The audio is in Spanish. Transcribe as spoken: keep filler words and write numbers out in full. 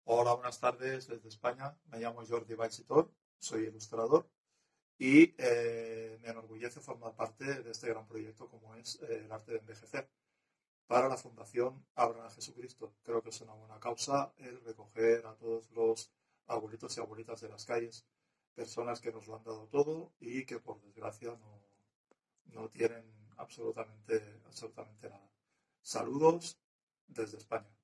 Hola, buenas tardes desde España. Me llamo Jordi Vallchitor, soy ilustrador y eh, me enorgullece formar parte de este gran proyecto como es eh, el arte de envejecer para la Fundación Abran a Jesucristo. Creo que es una buena causa el recoger a todos los abuelitos y abuelitas de las calles, personas que nos lo han dado todo y que por desgracia no, no tienen absolutamente, absolutamente nada. Saludos desde España.